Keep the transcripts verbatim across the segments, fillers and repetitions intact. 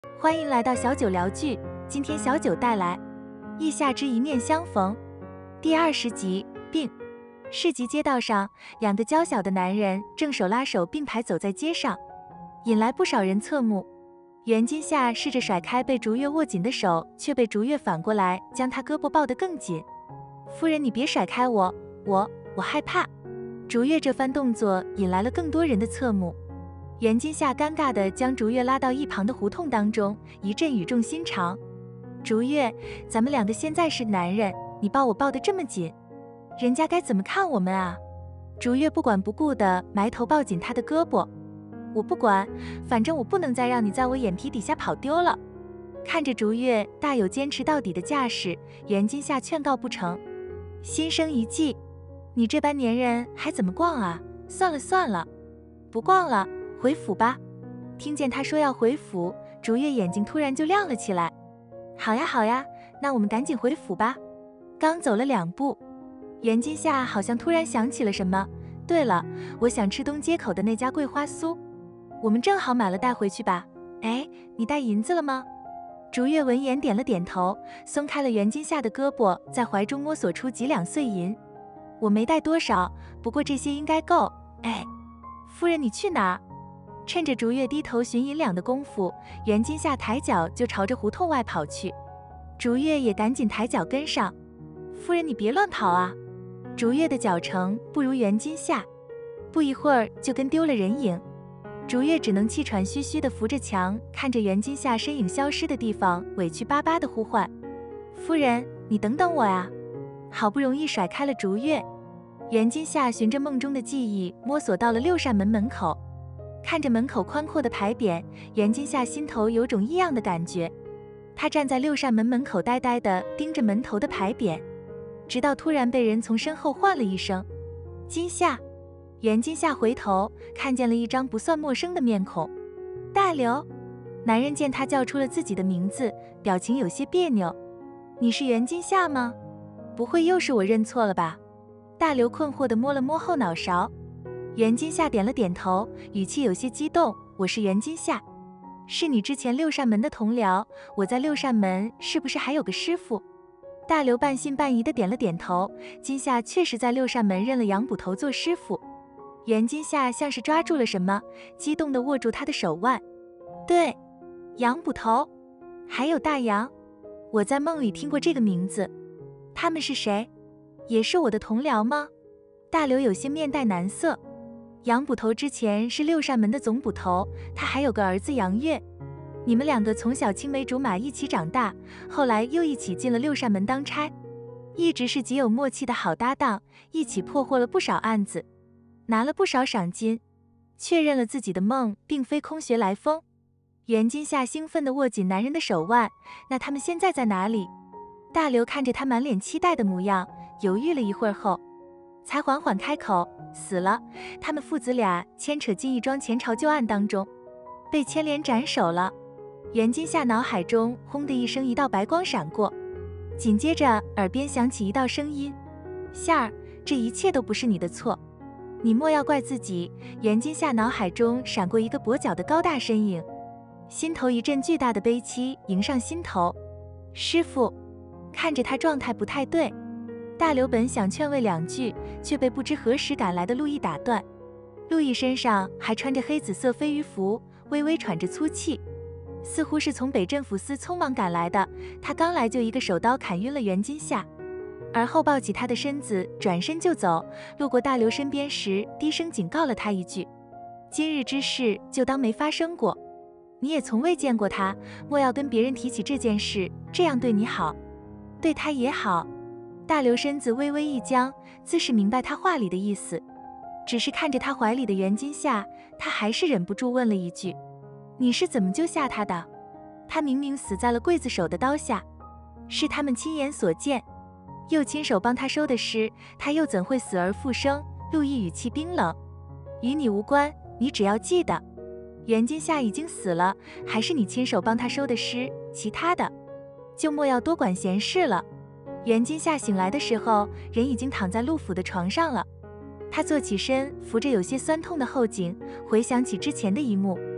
欢迎来到小九聊剧，今天小九带来《意夏之一面相逢》第二十集。并市集街道上，两个娇小的男人正手拉手并排走在街上，引来不少人侧目。袁今夏试着甩开被竹月握紧的手，却被竹月反过来将他胳膊抱得更紧。夫人，你别甩开我，我我害怕。竹月这番动作引来了更多人的侧目。袁今夏尴尬地将竹月拉到一旁的胡同当中，一阵语重心长：竹月，咱们两个现在是男人，你抱我抱得这么紧，人家该怎么看我们啊？竹月不管不顾地埋头抱紧他的胳膊。我不管，反正我不能再让你在我眼皮底下跑丢了。看着竹月大有坚持到底的架势，袁今夏劝告不成，心生一计：你这般粘人还怎么逛啊？算了算了，不逛了，回府吧。听见他说要回府，竹月眼睛突然就亮了起来。好呀好呀，那我们赶紧回府吧。刚走了两步，袁今夏好像突然想起了什么。对了，我想吃东街口的那家桂花酥，我们正好买了带回去吧。哎，你带银子了吗？竹月闻言点了点头，松开了袁今夏的胳膊，在怀中摸索出几两碎银。我没带多少，不过这些应该够。哎，夫人你去哪儿？趁着竹月低头寻银两的功夫，袁今夏抬脚就朝着胡同外跑去。竹月也赶紧抬脚跟上。夫人你别乱跑啊！竹月的脚程不如袁今夏，不一会儿就跟丢了人影。竹月只能气喘吁吁地扶着墙，看着袁今夏身影消失的地方，委屈巴巴地呼唤：夫人你等等我呀！好不容易甩开了竹月，袁今夏循着梦中的记忆摸索到了六扇门门口。看着门口宽阔的牌匾，袁今夏心头有种异样的感觉。他站在六扇门门口呆呆地盯着门头的牌匾，直到突然被人从身后唤了一声：今夏。袁今夏回头看见了一张不算陌生的面孔，大刘。男人见他叫出了自己的名字，表情有些别扭。你是袁今夏吗？不会又是我认错了吧？大刘困惑地摸了摸后脑勺。袁今夏点了点头，语气有些激动：我是袁今夏，是你之前六扇门的同僚，我在六扇门是不是还有个师傅？大刘半信半疑地点了点头，今夏确实在六扇门认了杨捕头做师傅。袁今夏像是抓住了什么，激动地握住他的手腕。对，杨捕头，还有大杨，我在梦里听过这个名字。他们是谁？也是我的同僚吗？大刘有些面带难色。杨捕头之前是六扇门的总捕头，他还有个儿子杨月。你们两个从小青梅竹马一起长大，后来又一起进了六扇门当差，一直是极有默契的好搭档，一起破获了不少案子，拿了不少赏金，确认了自己的梦并非空穴来风。袁今夏兴奋地握紧男人的手腕，那他们现在在哪里？大刘看着他满脸期待的模样，犹豫了一会儿后，才缓缓开口：死了，他们父子俩牵扯进一桩前朝旧案当中，被牵连斩首了。袁今夏脑海中轰的一声，一道白光闪过，紧接着耳边响起一道声音：夏儿，这一切都不是你的错，你莫要怪自己。袁今夏脑海中闪过一个跛脚的高大身影，心头一阵巨大的悲戚迎上心头。师傅。看着他状态不太对，大刘本想劝慰两句，却被不知何时赶来的陆毅打断。陆毅身上还穿着黑紫色飞鱼服，微微喘着粗气，似乎是从北镇抚司匆忙赶来的。他刚来就一个手刀砍晕了袁今夏，而后抱起他的身子转身就走。路过大刘身边时，低声警告了他一句：今日之事就当没发生过，你也从未见过他，莫要跟别人提起这件事，这样对你好，对他也好。大刘身子微微一僵，自是明白他话里的意思，只是看着他怀里的袁今夏，他还是忍不住问了一句：你是怎么救下他的？他明明死在了刽子手的刀下，是他们亲眼所见，又亲手帮他收的尸，他又怎会死而复生？陆毅语气冰冷：与你无关，你只要记得，袁今夏已经死了，还是你亲手帮他收的尸，其他的就莫要多管闲事了。袁今夏醒来的时候，人已经躺在陆府的床上了。他坐起身，扶着有些酸痛的后颈，回想起之前的一幕，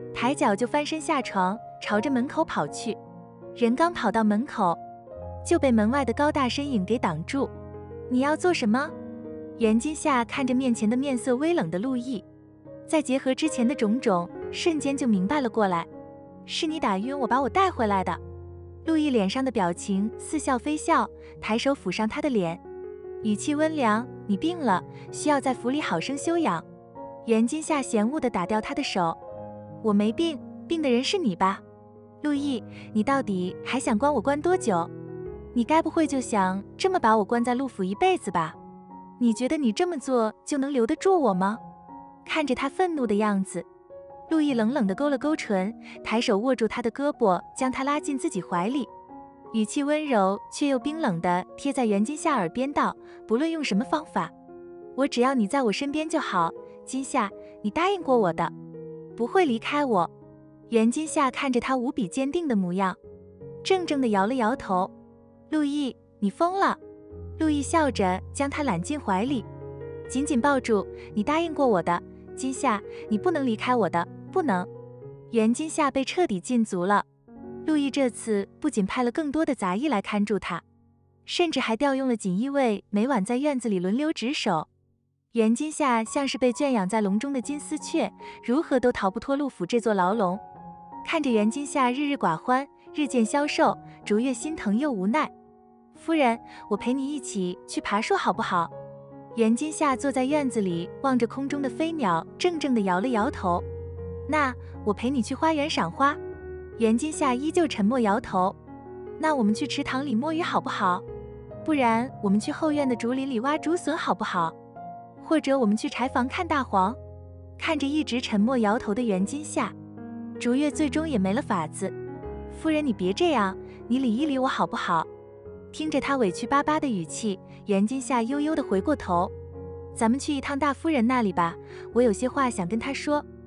抬脚就翻身下床，朝着门口跑去。人刚跑到门口，就被门外的高大身影给挡住。你要做什么？袁今夏看着面前的面色微冷的陆毅，再结合之前的种种，瞬间就明白了过来。是你打晕我，把我带回来的。陆毅脸上的表情似笑非笑，抬手抚上他的脸，语气温良：你病了，需要在府里好生休养。袁今夏嫌恶地打掉他的手：我没病，病的人是你吧？陆毅，你到底还想关我关多久？你该不会就想这么把我关在陆府一辈子吧？你觉得你这么做就能留得住我吗？看着他愤怒的样子，陆毅冷冷地勾了勾唇，抬手握住他的胳膊，将他拉进自己怀里，语气温柔却又冰冷地贴在袁今夏耳边道：不论用什么方法，我只要你在我身边就好。今夏，你答应过我的，不会离开我。袁今夏看着他无比坚定的模样，怔怔地摇了摇头。陆毅，你疯了。陆毅笑着将他揽进怀里，紧紧抱住。你答应过我的，今夏，你不能离开我的，不能。袁今夏被彻底禁足了。陆毅这次不仅派了更多的杂役来看住他，甚至还调用了锦衣卫，每晚在院子里轮流值守。袁今夏像是被圈养在笼中的金丝雀，如何都逃不脱陆府这座牢笼。看着袁今夏日日寡欢，日渐消瘦，竹月心疼又无奈。夫人，我陪你一起去爬树好不好？袁今夏坐在院子里，望着空中的飞鸟，怔怔地摇了摇头。那我陪你去花园赏花。袁今夏依旧沉默摇头。那我们去池塘里摸鱼好不好？不然我们去后院的竹林里挖竹笋好不好？或者我们去柴房看大黄？看着一直沉默摇头的袁今夏，竹月最终也没了法子。夫人，你别这样，你理一理我好不好？听着他委屈巴巴的语气，袁今夏悠悠地回过头：咱们去一趟大夫人那里吧，我有些话想跟她说。